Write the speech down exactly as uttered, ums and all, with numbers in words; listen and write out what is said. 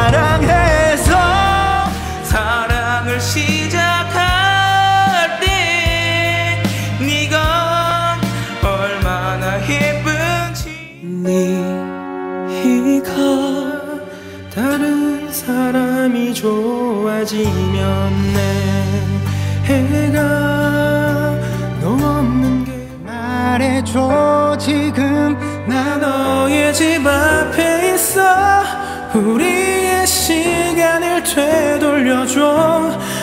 사랑해서 사랑을 시작할 때 네가 얼마나 예쁜지 네가 다른 사람이 좋아지면 내 해가 너 없는 게 말해줘 지금 나 너의 집 앞에 있어 우리의 시간을 되돌려줘